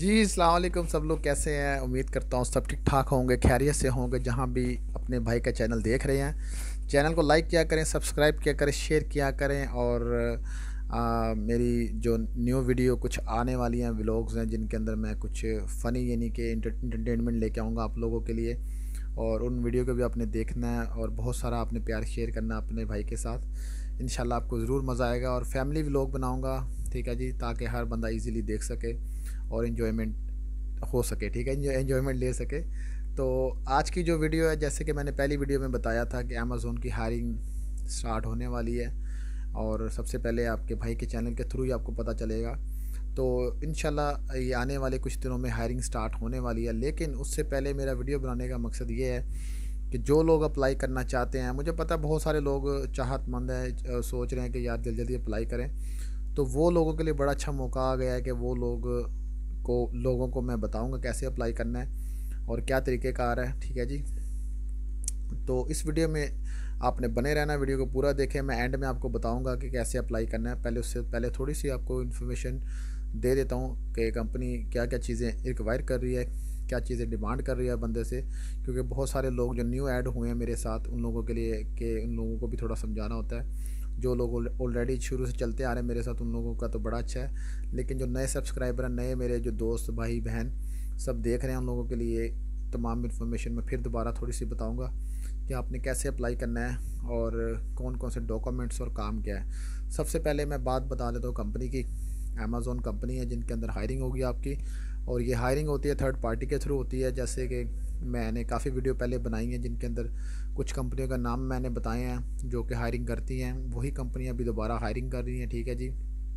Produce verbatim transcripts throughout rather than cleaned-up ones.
जी, अस्सलाम वालेकुम। सब लोग कैसे हैं? उम्मीद करता हूँ सब ठीक ठाक होंगे, खैरियत से होंगे जहाँ भी अपने भाई का चैनल देख रहे हैं। चैनल को लाइक किया करें, सब्सक्राइब किया करें, शेयर किया करें। और आ, मेरी जो न्यू वीडियो कुछ आने वाली हैं, व्लॉग्स हैं जिनके अंदर मैं कुछ फ़नी यानी कि इंटरटेनमेंट लेके आऊँगा आप लोगों के लिए। और उन वीडियो को भी आपने देखना है और बहुत सारा आपने प्यार शेयर करना है अपने भाई के साथ। इंशाल्लाह आपको ज़रूर मज़ा आएगा। और फैमिली व्लॉग बनाऊँगा, ठीक है जी, ताकि हर बंदा इजीली देख सके और इन्जॉयमेंट हो सके, ठीक है, एंजॉयमेंट ले सके। तो आज की जो वीडियो है, जैसे कि मैंने पहली वीडियो में बताया था कि अमेज़ोन की हायरिंग स्टार्ट होने वाली है और सबसे पहले आपके भाई के चैनल के थ्रू ही आपको पता चलेगा। तो इंशाल्लाह ये आने वाले कुछ दिनों में हायरिंग स्टार्ट होने वाली है। लेकिन उससे पहले मेरा वीडियो बनाने का मकसद ये है कि जो लोग अप्लाई करना चाहते हैं, मुझे पता है बहुत सारे लोग चाहतमंद हैं, सोच रहे हैं कि यार जल्दी जल्दी अप्लाई करें, तो वो लोगों के लिए बड़ा अच्छा मौका आ गया है कि वो लोग को लोगों को मैं बताऊंगा कैसे अप्लाई करना है और क्या तरीक़ेकार है, ठीक है जी। तो इस वीडियो में आपने बने रहना, वीडियो को पूरा देखें। मैं एंड में आपको बताऊंगा कि कैसे अप्लाई करना है। पहले उससे पहले थोड़ी सी आपको इन्फॉर्मेशन दे देता हूँ कि कंपनी क्या क्या चीज़ें रिक्वायर कर रही है, क्या चीज़ें डिमांड कर रही है बंदे से, क्योंकि बहुत सारे लोग जो न्यू ऐड हुए हैं मेरे साथ, उन लोगों के लिए कि उन लोगों को भी थोड़ा समझाना होता है। जो लोग ऑलरेडी शुरू से चलते आ रहे हैं मेरे साथ, उन लोगों का तो बड़ा अच्छा है, लेकिन जो नए सब्सक्राइबर हैं, नए मेरे जो दोस्त भाई बहन सब देख रहे हैं, उन लोगों के लिए तमाम इन्फॉर्मेशन मैं फिर दोबारा थोड़ी सी बताऊंगा कि आपने कैसे अप्लाई करना है और कौन कौन से डॉक्यूमेंट्स और काम क्या है। सबसे पहले मैं बात बता देता हूँ कंपनी की। अमेज़ॉन कंपनी है जिनके अंदर हायरिंग होगी आपकी, और ये हायरिंग होती है थर्ड पार्टी के थ्रू होती है। जैसे कि मैंने काफ़ी वीडियो पहले बनाई हैं जिनके अंदर कुछ कंपनियों का नाम मैंने बताए हैं जो कि हायरिंग करती हैं, वही कंपनियां अभी दोबारा हायरिंग कर रही हैं, ठीक है जी।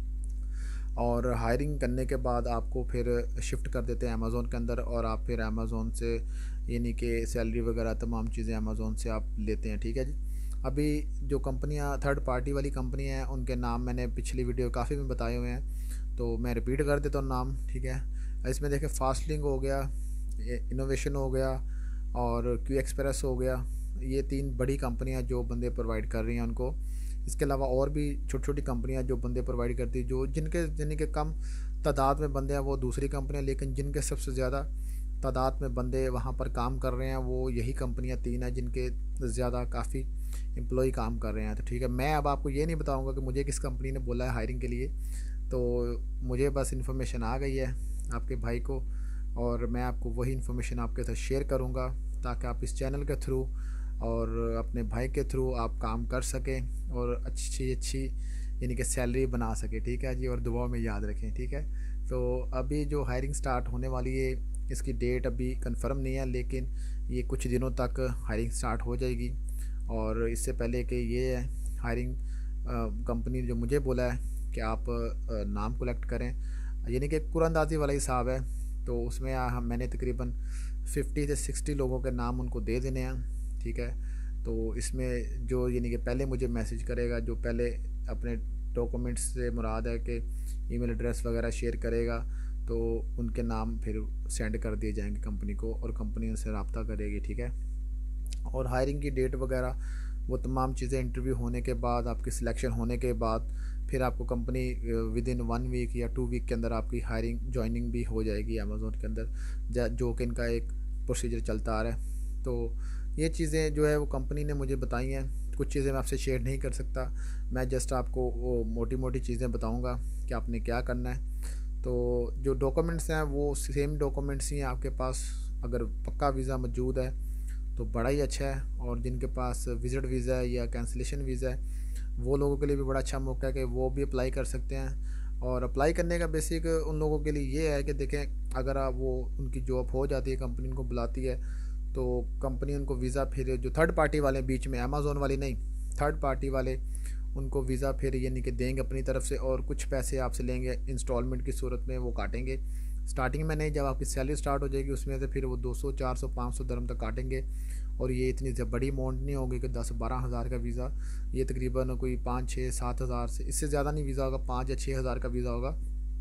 और हायरिंग करने के बाद आपको फिर शिफ्ट कर देते हैं अमेज़ोन के अंदर, और आप फिर अमेज़ोन से यानी कि सैलरी वगैरह तमाम चीज़ें अमेज़ोन से आप लेते हैं, ठीक है जी। अभी जो कंपनियां थर्ड पार्टी वाली कंपनी हैं उनके नाम मैंने पिछली वीडियो काफ़ी में बताए हुए हैं, तो मैं रिपीट कर देता हूँ नाम, ठीक है। इसमें देखें, फास्टलिंक हो गया, इनोवेशन हो गया और क्यू एक्सप्रेस हो गया। ये तीन बड़ी कंपनियां जो बंदे प्रोवाइड कर रही हैं उनको। इसके अलावा और भी छोटी छोटी कंपनियां जो बंदे प्रोवाइड करती है, जो जिनके यानी कि कम तादाद में बंदे हैं वो दूसरी कंपनियां, लेकिन जिनके सबसे ज़्यादा तादाद में बंदे वहाँ पर काम कर रहे हैं वो यही कंपनियां तीन हैं जिनके ज़्यादा काफ़ी एम्प्लॉय काम कर रहे हैं। तो ठीक है, मैं अब आपको ये नहीं बताऊँगा कि मुझे किस कंपनी ने बोला है हायरिंग के लिए, तो मुझे बस इन्फॉर्मेशन आ गई है आपके भाई को, और मैं आपको वही इन्फॉर्मेशन आपके साथ शेयर करूँगा ताकि आप इस चैनल के थ्रू और अपने भाई के थ्रू आप काम कर सकें और अच्छी अच्छी यानी कि सैलरी बना सकें, ठीक है जी। और दुआ में याद रखें, ठीक है। तो अभी जो हायरिंग स्टार्ट होने वाली है, इसकी डेट अभी कंफर्म नहीं है, लेकिन ये कुछ दिनों तक हायरिंग स्टार्ट हो जाएगी। और इससे पहले कि ये हायरिंग कंपनी जो मुझे बोला है कि आप आ, नाम कलेक्ट करें, यानी कि कुरानंदाजी वाला हिसाब है, तो उसमें हम मैंने तकरीबन फिफ्टी से सिक्सटी लोगों के नाम उनको दे देने हैं, ठीक है। तो इसमें जो यानी कि पहले मुझे मैसेज करेगा, जो पहले अपने डॉक्यूमेंट्स से मुराद है कि ईमेल एड्रेस वगैरह शेयर करेगा, तो उनके नाम फिर सेंड कर दिए जाएंगे कंपनी को और कंपनी उनसे रब्ता करेगी, ठीक है। और हायरिंग की डेट वगैरह वो तमाम चीज़ें इंटरव्यू होने के बाद, आपकी सिलेक्शन होने के बाद, फिर आपको company within one week या टू वीक के अंदर आपकी हायरिंग ज्वाइनिंग भी हो जाएगी अमेज़ोन के अंदर, जो कि इनका एक प्रोसीजर चलता आ रहा है। तो ये चीज़ें जो है वो कंपनी ने मुझे बताई हैं। कुछ चीज़ें मैं आपसे शेयर नहीं कर सकता, मैं जस्ट आपको वो मोटी मोटी चीज़ें बताऊंगा कि आपने क्या करना है। तो जो डॉक्यूमेंट्स हैं वो सेम डॉक्यूमेंट्स ही हैं आपके पास। अगर पक्का वीज़ा मौजूद है तो बड़ा ही अच्छा है, और जिनके पास विज़िट वीज़ा है या कैंसिलेशन वीज़ा है वो लोगों के लिए भी बड़ा अच्छा मौका है कि वो भी अप्लाई कर सकते हैं। और अप्लाई करने का बेसिक उन लोगों के लिए ये है कि देखें, अगर आप वो उनकी जॉब हो जाती है, कंपनी उनको बुलाती है, तो कंपनी उनको वीज़ा फिर जो थर्ड पार्टी वाले बीच में, अमेज़ोन वाली नहीं, थर्ड पार्टी वाले उनको वीज़ा फिर यानी कि देंगे अपनी तरफ से, और कुछ पैसे आपसे लेंगे इंस्टॉलमेंट की सूरत में, वो काटेंगे स्टार्टिंग में नहीं, जब आपकी सैलरी स्टार्ट हो जाएगी उसमें से फिर वो दो सौ चार सौ पाँच सौ दरम तक काटेंगे। और ये इतनी बड़ी अमाउंट नहीं होगी कि दस बारह हज़ार का वीज़ा, ये तकरीबन कोई पाँच छः सात हज़ार से इससे ज़्यादा नहीं वीज़ा होगा, पाँच या छः हज़ार का वीज़ा होगा।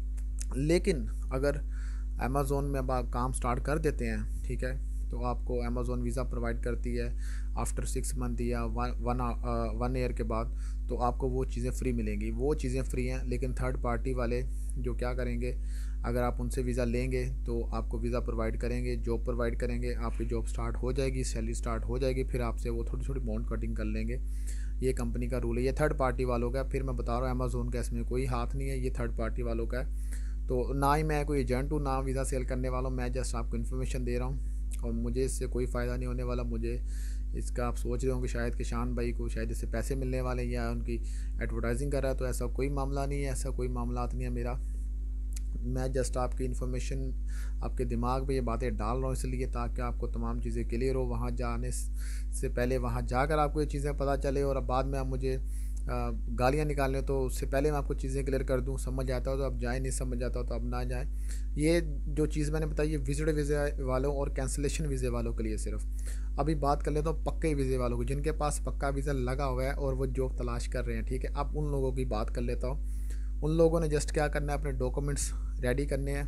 लेकिन अगर अमेज़ोन में अब आप काम स्टार्ट कर देते हैं, ठीक है, तो आपको अमेज़ोन वीज़ा प्रोवाइड करती है आफ्टर सिक्स मंथ या वन वन वन ईयर के बाद, तो आपको वो चीज़ें फ्री मिलेंगी। वो चीज़ें फ्री हैं, लेकिन थर्ड पार्टी वाले जो क्या करेंगे, अगर आप उनसे वीज़ा लेंगे तो आपको वीज़ा प्रोवाइड करेंगे, जॉब प्रोवाइड करेंगे, आपकी जॉब स्टार्ट हो जाएगी, सैलरी स्टार्ट हो जाएगी, फिर आपसे वो थोड़ी थोड़ी बॉन्ड कटिंग कर लेंगे। ये कंपनी का रूल है, ये थर्ड पार्टी वालों का। फिर मैं बता रहा हूँ अमेज़ोन का इसमें कोई हाथ नहीं है, ये थर्ड पार्टी वालों का है। तो ना ही मैं कोई एजेंट हूँ, ना वीज़ा सेल करने वाला हूँ, मैं जस्ट आपको इन्फॉर्मेशन दे रहा हूँ और मुझे इससे कोई फ़ायदा नहीं होने वाला। मुझे इसका आप सोच रहे हो कि शायद किशान भाई को शायद इससे पैसे मिलने वाले या उनकी एडवर्टाइजिंग कर रहा है, तो ऐसा कोई मामला नहीं है, ऐसा कोई मामला नहीं है मेरा। मैं जस्ट आपकी इन्फॉर्मेशन आपके दिमाग में ये बातें डाल रहा हूँ इसलिए, ताकि आपको तमाम चीज़ें क्लियर हो। वहाँ जाने से पहले वहाँ जाकर आपको ये चीज़ें पता चले, और अब बाद में आप मुझे गालियाँ निकालने तो उससे पहले मैं आपको चीज़ें क्लियर कर दूँ। समझ आता हो तो आप जाए, नहीं समझ आता हो तो आप ना जाएँ। ये जो चीज़ मैंने बताई ये विजिट वीज़े वालों और कैंसिलेशन वीज़े वालों के लिए सिर्फ। अभी बात कर लेता हूँ पक्के वीज़े वालों की, जिनके पास पक्का वीज़ा लगा हुआ है और वो जॉब तलाश कर रहे हैं, ठीक है। अब उन लोगों की बात कर लेता हूँ। उन लोगों ने जस्ट क्या करना है, अपने डॉक्यूमेंट्स रेडी करने हैं,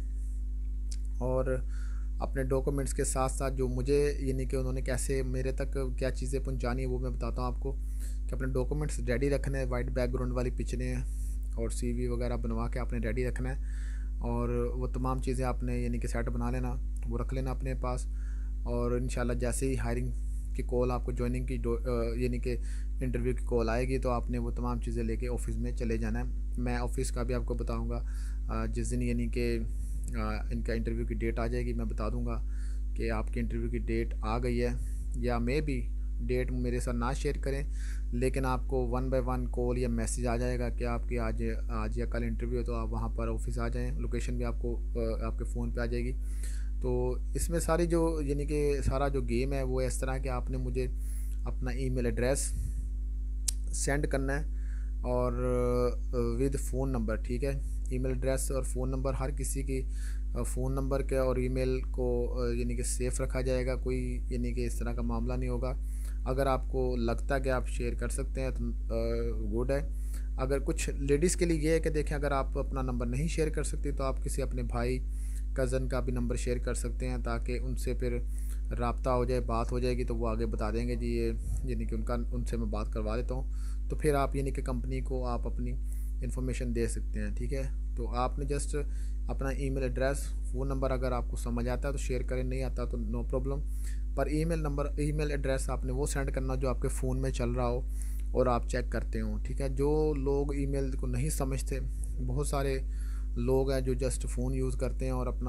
और अपने डॉक्यूमेंट्स के साथ साथ जो मुझे यानी कि उन्होंने कैसे मेरे तक क्या चीज़ें पहुंचानी है वो मैं बताता हूँ आपको। कि अपने डॉक्यूमेंट्स रेडी रखने हैं, वाइट बैकग्राउंड वाली पिक्चरें हैं और सीवी वगैरह बनवा के आपने रेडी रखना है, और वो तमाम चीज़ें आपने यानी कि सेट बना लेना, वो रख लेना अपने पास। और इंशाल्लाह जैसे ही हायरिंग की कॉल आपको ज्वाइनिंग की यानी कि इंटरव्यू की कॉल आएगी तो आपने वो तमाम चीज़ें लेके ऑफिस में चले जाना है। मैं ऑफिस का भी आपको बताऊंगा जिस दिन यानी कि इनका इंटरव्यू की डेट आ जाएगी, मैं बता दूंगा कि आपकी इंटरव्यू की डेट आ गई है, या मे भी डेट मेरे साथ ना शेयर करें, लेकिन आपको वन बाय वन कॉल या मैसेज आ जाएगा कि आपकी आज आज या कल इंटरव्यू है, तो आप वहाँ पर ऑफिस आ जाएं। लोकेशन भी आपको आपके फ़ोन पे आ जाएगी। तो इसमें सारी जो यानी कि सारा जो गेम है वो इस तरह कि आपने मुझे अपना ईमेल एड्रेस सेंड करना है, और विद फ़ोन नंबर, ठीक है। ईमेल एड्रेस और फ़ोन नंबर हर किसी की फ़ोन नंबर के और ईमेल को यानी कि सेफ़ रखा जाएगा, कोई यानी कि इस तरह का मामला नहीं होगा। अगर आपको लगता है कि आप शेयर कर सकते हैं तो गुड है। अगर कुछ लेडीज़ के लिए ये है कि देखें, अगर आप अपना नंबर नहीं शेयर कर सकते तो आप किसी अपने भाई कज़न का भी नंबर शेयर कर सकते हैं, ताकि उनसे फिर रब्ता हो जाए, बात हो जाएगी तो वो आगे बता देंगे जी ये यानी कि उनका उनसे मैं बात करवा देता हूँ, तो फिर आप यानी कि कंपनी को आप अपनी इन्फॉर्मेशन दे सकते हैं, ठीक है। तो आपने जस्ट अपना ईमेल एड्रेस, फ़ोन नंबर अगर आपको समझ आता है तो शेयर करें, नहीं आता तो नो प्रॉब्लम। पर ईमेल नंबर ईमेल एड्रेस आपने वो सेंड करना जो आपके फ़ोन में चल रहा हो और आप चेक करते हो, ठीक है। जो लोग ईमेल को नहीं समझते, बहुत सारे लोग हैं जो जस्ट फ़ोन यूज़ करते हैं और अपना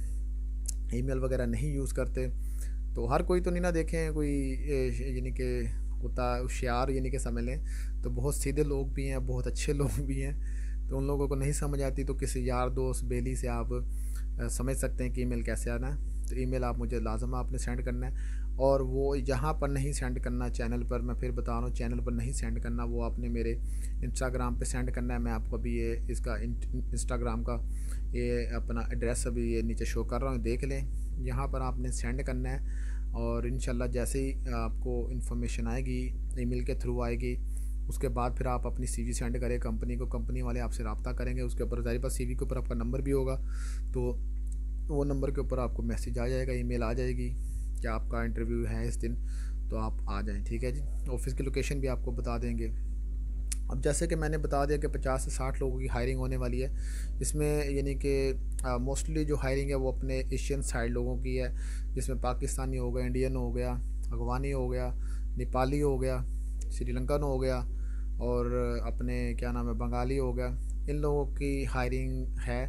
ईमेल वगैरह नहीं यूज़ करते, तो हर कोई तो नहीं ना देखें, कोई यानी कि होता है होशियार यानी कि समझ लें, तो बहुत सीधे लोग भी हैं, बहुत अच्छे लोग भी हैं। तो उन लोगों को नहीं समझ आती तो किसी यार दोस्त बेली से आप समझ सकते हैं कि ईमेल कैसे आना है। तो ईमेल आप मुझे लाजम आपने सेंड करना है, और वो यहाँ पर नहीं सेंड करना चैनल पर, मैं फिर बता रहा हूँ चैनल पर नहीं सेंड करना, वो आपने मेरे इंस्टाग्राम पे सेंड करना है। मैं आपको अभी ये इसका इंस्टाग्राम का ये अपना एड्रेस अभी ये नीचे शो कर रहा हूँ, देख लें। यहाँ पर आपने सेंड करना है, और इंशाल्लाह जैसे ही आपको इन्फॉर्मेशन आएगी ईमेल के थ्रू आएगी, उसके बाद फिर आप अपनी सीवी सेंड करें कंपनी को, कंपनी वाले आपसे रब्ता करेंगे। उसके ऊपर ज़ाहिर बात सीवी के ऊपर आपका नंबर भी होगा, तो वो नंबर के ऊपर आपको मैसेज आ जाएगा, ईमेल आ जाएगी कि आपका इंटरव्यू है इस दिन, तो आप आ जाएं, ठीक है जी। ऑफिस की लोकेशन भी आपको बता देंगे। अब जैसे कि मैंने बता दिया कि पचास से साठ लोगों की हायरिंग होने वाली है इसमें, यानी कि मोस्टली जो हायरिंग है वो अपने एशियन साइड लोगों की है, जिसमें पाकिस्तानी हो गया, इंडियन हो गया, अफगानी हो गया, नेपाली हो गया, श्रीलंकन हो गया, और अपने क्या नाम है बंगाली हो गया। इन लोगों की हायरिंग है।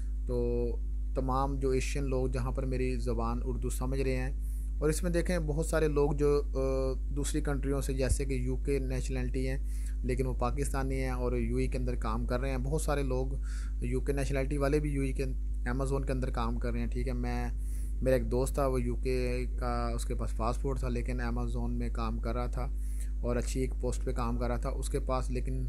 तो तमाम जो एशियन लोग जहाँ पर मेरी ज़बान उर्दू समझ रहे हैं, और इसमें देखें बहुत सारे लोग जो दूसरी कंट्रियों से, जैसे कि यूके नेशनलिटी हैं लेकिन वो पाकिस्तानी हैं और यूएई के अंदर काम कर रहे हैं। बहुत सारे लोग यूके नेशनलिटी वाले भी यूएई के अमेज़ोन के अंदर काम कर रहे हैं, ठीक है। मैं मेरा एक दोस्त था, वो यूके का उसके पास पासपोर्ट था लेकिन अमेज़ोन में काम कर रहा था और अच्छी एक पोस्ट पे काम कर रहा था उसके पास, लेकिन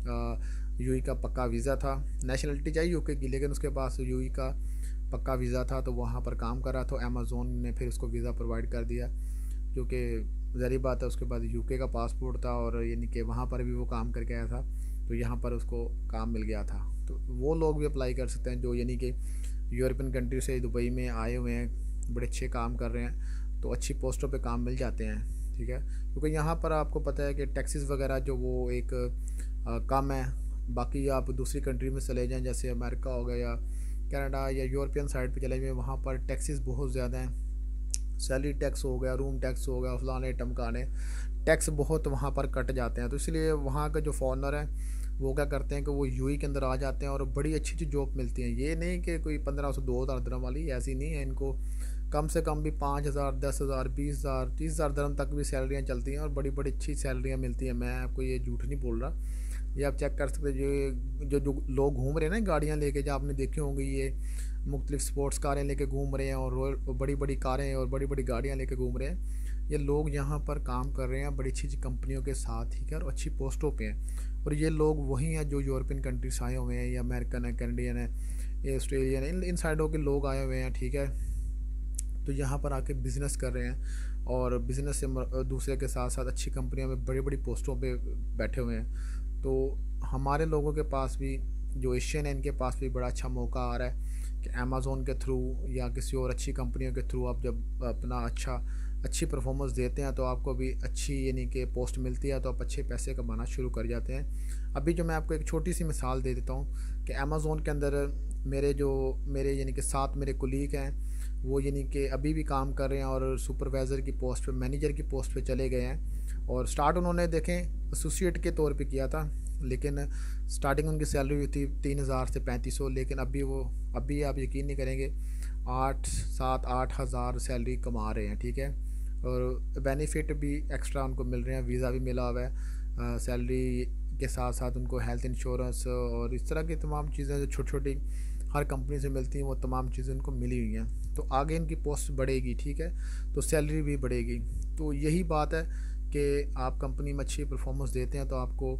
यूएई का पक्का वीज़ा था। नेशनलिटी चाहिए यूके की लेकिन उसके पास यूएई का पक्का वीज़ा था, तो वहाँ पर काम कर रहा था। अमेज़ोन ने फिर उसको वीज़ा प्रोवाइड कर दिया, क्योंकि ज़ाहिर बात है उसके बाद यूके का पासपोर्ट था और यानी कि वहाँ पर भी वो काम करके आया था, तो यहाँ पर उसको काम मिल गया था। तो वो लोग भी अप्लाई कर सकते हैं जो यानी कि यूरोपियन कंट्री से दुबई में आए हुए हैं, बड़े अच्छे काम कर रहे हैं, तो अच्छी पोस्टों पे काम मिल जाते हैं, ठीक है। क्योंकि यहाँ पर आपको पता है कि टैक्सेस वगैरह जो वो एक आ, कम है। बाकी आप दूसरी कंट्री में चले जाएँ, जैसे अमेरिका हो गया या कनाडा या यूरोपियन साइड पे चले जाइए, वहाँ पर टैक्सेस बहुत ज़्यादा हैं। सैलरी टैक्स हो गया, रूम टैक्स हो गया, फलाने टमकाने टैक्स बहुत वहाँ पर कट जाते हैं। तो इसलिए वहाँ का जो फॉरनर है वो क्या करते हैं कि वो यूएई के अंदर आ जाते हैं और बड़ी अच्छी अच्छी जॉब मिलती हैं। ये नहीं कि कोई पंद्रह सौ दो हज़ार दरम वाली, ऐसी नहीं है। इनको कम से कम भी पाँच हज़ार दस हज़ार बीस हज़ार तीस हज़ार दरम तक भी सैलरियाँ चलती हैं और बड़ी बड़ी अच्छी सैलरियाँ मिलती हैं। मैं आपको ये झूठ नहीं बोल रहा, ये आप चेक कर सकते हैं। जो जो जो लोग घूम रहे हैं ना गाड़ियाँ लेके, जो आपने देखी होंगी, ये मुख्तलिफ स्पोर्ट्स कारें लेके घूम रहे हैं और रोयल बड़ी बड़ी कारें और बड़ी बड़ी गाड़ियाँ लेके घूम रहे हैं। ये लोग यहाँ पर काम कर रहे हैं बड़ी अच्छी अच्छी कंपनियों के साथ ही कर, और अच्छी पोस्टों पे हैं। और ये लोग वही हैं जो यूरोपियन कंट्रीज आए हुए हैं, या अमेरिकन है, कैनेडियन है, या ऑस्ट्रेलियन है, इन इन साइडों के लोग आए हुए हैं, ठीक है। तो यहाँ पर आके बिज़नेस कर रहे हैं और बिज़नेस से दूसरे के साथ साथ अच्छी कंपनियों में बड़ी बड़ी पोस्टों पे बैठे हुए हैं। तो हमारे लोगों के पास भी, जो एशियन है, इनके पास भी बड़ा अच्छा मौका आ रहा है कि अमेज़ोन के थ्रू या किसी और अच्छी कंपनियों के थ्रू आप जब अपना अच्छा अच्छी परफॉर्मेंस देते हैं तो आपको भी अच्छी यानी कि पोस्ट मिलती है, तो आप अच्छे पैसे कमाना शुरू कर जाते हैं। अभी जो मैं आपको एक छोटी सी मिसाल दे देता हूँ कि अमेज़ोन के अंदर मेरे जो मेरे यानी कि सात मेरे कुलीग हैं, वो यानी कि अभी भी काम कर रहे हैं और सुपरवाइज़र की पोस्ट पे, मैनेजर की पोस्ट पे चले गए हैं। और स्टार्ट उन्होंने देखें एसोसिएट के तौर पे किया था, लेकिन स्टार्टिंग उनकी सैलरी हुई थी तीन हज़ार से पैंतीस सौ, लेकिन अभी वो अभी आप यकीन नहीं करेंगे आठ सात आठ हज़ार सैलरी कमा रहे हैं, ठीक है। और बेनिफिट भी एक्स्ट्रा उनको मिल रहे हैं, वीज़ा भी मिला हुआ है, सैलरी के साथ साथ उनको हेल्थ इंश्योरेंस और इस तरह की तमाम चीज़ें जो छोटी छोटी हर कंपनी से मिलती हैं, वो तमाम चीज़ें उनको मिली हुई हैं। तो आगे इनकी पोस्ट बढ़ेगी, ठीक है, तो सैलरी भी बढ़ेगी। तो यही बात है कि आप कंपनी में अच्छी परफॉर्मेंस देते हैं तो आपको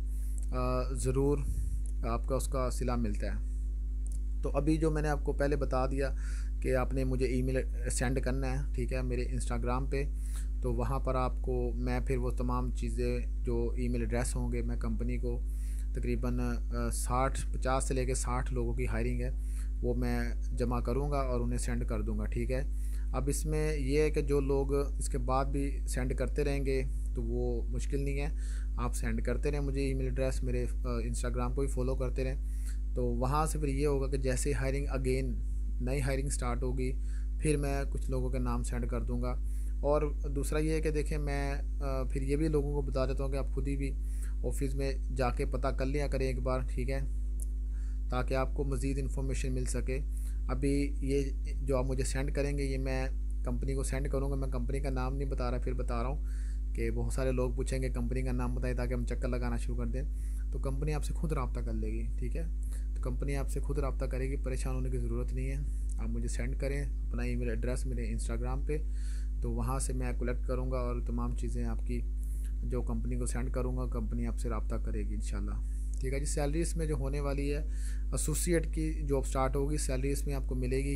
ज़रूर आपका उसका सिला मिलता है। तो अभी जो मैंने आपको पहले बता दिया कि आपने मुझे ईमेल सेंड करना है, ठीक है, मेरे इंस्टाग्राम पे, तो वहाँ पर आपको मैं फिर वो तमाम चीज़ें जो ईमेल एड्रेस होंगे, मैं कंपनी को तकरीबन साठ पचास से लेकर साठ लोगों की हायरिंग है, वो मैं जमा करूँगा और उन्हें सेंड कर दूँगा, ठीक है। अब इसमें यह है कि जो लोग इसके बाद भी सेंड करते रहेंगे तो वो मुश्किल नहीं है, आप सेंड करते रहें मुझे ईमेल एड्रेस, मेरे इंस्टाग्राम को भी फॉलो करते रहें। तो वहाँ से फिर ये होगा कि जैसे हायरिंग अगेन नई हायरिंग स्टार्ट होगी, फिर मैं कुछ लोगों के नाम सेंड कर दूँगा। और दूसरा ये है कि देखें, मैं फिर ये भी लोगों को बता देता हूँ कि आप खुद ही भी ऑफिस में जाके पता कर लिया करें एक बार, ठीक है, ताकि आपको मज़ीद इन्फॉर्मेशन मिल सके। अभी ये जो आप मुझे सेंड करेंगे ये मैं कंपनी को सेंड करूँगा। मैं कंपनी का नाम नहीं बता रहा, फिर बता रहा हूँ कि बहुत सारे लोग पूछेंगे कंपनी का नाम बताइए ताकि हम चक्कर लगाना शुरू कर दें। तो कंपनी आपसे खुद रब्ता कर लेगी, ठीक है। तो कंपनी आपसे खुद रब्ता करेगी, परेशान होने की ज़रूरत नहीं है। आप मुझे सेंड करें अपना ईमेल एड्रेस मेरे इंस्टाग्राम पे, तो वहाँ से मैं कलेक्ट करूँगा और तमाम चीज़ें आपकी जो कंपनी को सेंड करूँगा, कंपनी आपसे रब्ता करेगी इंशाल्लाह, ठीक है जी। सैलरी इसमें जो होने वाली है, एसोसिएट की जॉब स्टार्ट होगी, सैलरी इसमें आपको मिलेगी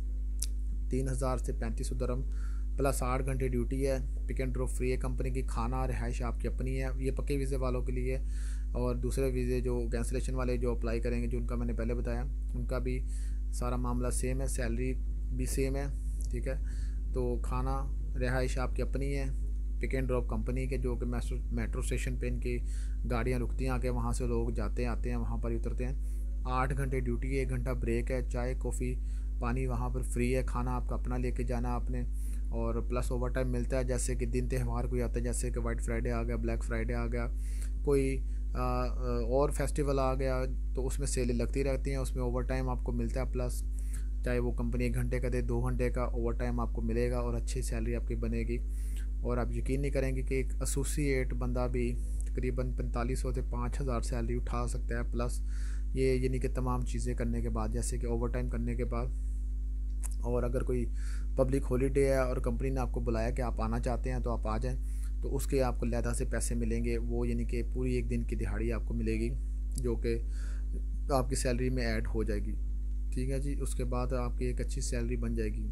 तीन हज़ार से पैंतीस सौ दरम प्लस आठ घंटे ड्यूटी है, पिक एंड ड्रॉप फ्री है कंपनी की, खाना रिहाइश आपकी अपनी है। ये पक्के वीज़े वालों के लिए, और दूसरे वीज़े जो कैंसलेशन वाले जो अप्लाई करेंगे, जो उनका मैंने पहले बताया, उनका भी सारा मामला सेम है, सैलरी भी सेम है, ठीक है। तो खाना रिहाइश आपकी अपनी है, पिक एंड ड्रॉप कंपनी के, जो कि मेट्रो मेट्रो स्टेशन पे इनकी गाड़ियाँ रुकती हैं आके, वहाँ से लोग जाते हैं आते हैं, वहाँ पर ही उतरते हैं। आठ घंटे ड्यूटी है, एक घंटा ब्रेक है, चाय कॉफ़ी पानी वहाँ पर फ्री है, खाना आपका अपना लेके जाना आपने, और प्लस ओवर टाइम मिलता है। जैसे कि दिन त्यौहार कोई आता है, जैसे कि वाइट फ्राइडे आ गया, ब्लैक फ्राइडे आ गया, कोई आ, और फेस्टिवल आ गया, तो उसमें सेलें लगती रहती हैं, उसमें ओवर टाइम आपको मिलता है। प्लस चाहे वो कंपनी एक घंटे का दे, दो घंटे का ओवर टाइम आपको मिलेगा और अच्छी सैलरी आपकी बनेगी। और आप यकीन नहीं करेंगे कि एक एसोसिएट बंदा भी तकरीबन पैंतालीस सौ से पाँच हज़ार सैलरी उठा सकता है, प्लस ये यानी कि तमाम चीज़ें करने के बाद, जैसे कि ओवर टाइम करने के बाद। और अगर कोई पब्लिक हॉलीडे है और कंपनी ने आपको बुलाया कि आप आना चाहते हैं तो आप आ जाएं, तो उसके आपको लहदा से पैसे मिलेंगे, वो यानी कि पूरी एक दिन की दिहाड़ी आपको मिलेगी, जो कि आपकी सैलरी में ऐड हो जाएगी, ठीक है जी। उसके बाद आपकी एक अच्छी सैलरी बन जाएगी।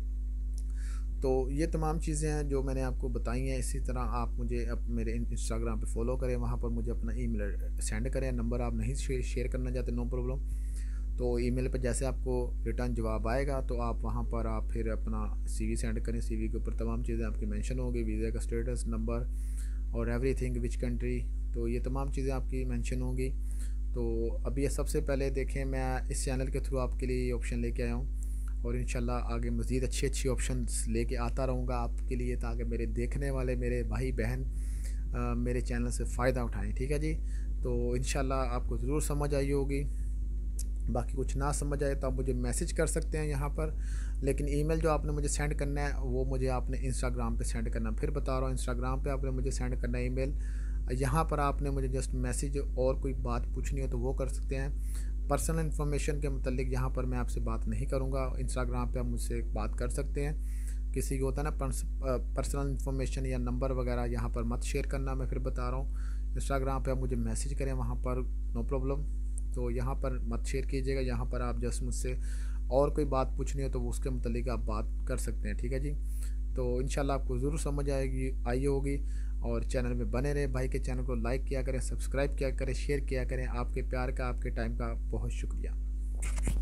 तो ये तमाम चीज़ें हैं जो मैंने आपको बताई हैं। इसी तरह आप मुझे अब मेरे इंस्टाग्राम पे फॉलो करें, वहाँ पर मुझे अपना ईमेल सेंड करें। नंबर आप नहीं शेयर करना चाहते, नो प्रॉब्लम, तो ईमेल पर जैसे आपको रिटर्न जवाब आएगा तो आप वहाँ पर आप फिर अपना सीवी सेंड करें। सीवी के ऊपर तमाम चीज़ें आपकी मेंशन होगी, वीज़ा का स्टेटस, नंबर और एवरीथिंग, विच कंट्री, तो ये तमाम चीज़ें आपकी मेंशन होंगी। तो अभी ये सबसे पहले देखें, मैं इस चैनल के थ्रू आपके लिए ये ऑप्शन लेके आया हूँ और इंशाल्लाह आगे मज़ीद अच्छी अच्छी ऑप्शंस लेके आता रहूँगा आपके लिए, ताकि मेरे देखने वाले मेरे भाई बहन आ, मेरे चैनल से फ़ायदा उठाएं। ठीक है जी। तो इंशाल्लाह आपको ज़रूर समझ आई होगी। बाकी कुछ ना समझ आए तो आप मुझे मैसेज कर सकते हैं यहाँ पर, लेकिन ईमेल जो आपने मुझे सेंड करना है वो मुझे आपने इंस्टाग्राम पे सेंड करना। फिर बता रहा हूँ, इंस्टाग्राम पे आपने मुझे सेंड करना है ईमेल। यहाँ पर आपने मुझे जस्ट मैसेज और कोई बात पूछनी हो तो वो कर सकते हैं। पर्सनल इन्फॉर्मेशन के मतलब यहाँ पर मैं आपसे बात नहीं करूँगा। इंस्टाग्राम पे आप मुझसे बात कर सकते हैं। किसी को होता है ना पर्सनल इन्फॉर्मेशन या नंबर वगैरह, यहाँ पर मत शेयर करना। मैं फिर बता रहा हूँ, इंस्टाग्राम पे आप मुझे मैसेज करें, वहाँ पर नो प्रॉब्लम। तो यहाँ पर मत शेयर कीजिएगा। यहाँ पर आप जस्ट मुझसे और कोई बात पूछनी हो तो उसके मतलब आप बात कर सकते हैं। ठीक है जी। तो इंशाल्लाह आपको ज़रूर समझ आएगी आई होगी। और चैनल में बने रहे, भाई के चैनल को लाइक किया करें, सब्सक्राइब किया करें, शेयर किया करें। आपके प्यार का, आपके टाइम का बहुत शुक्रिया।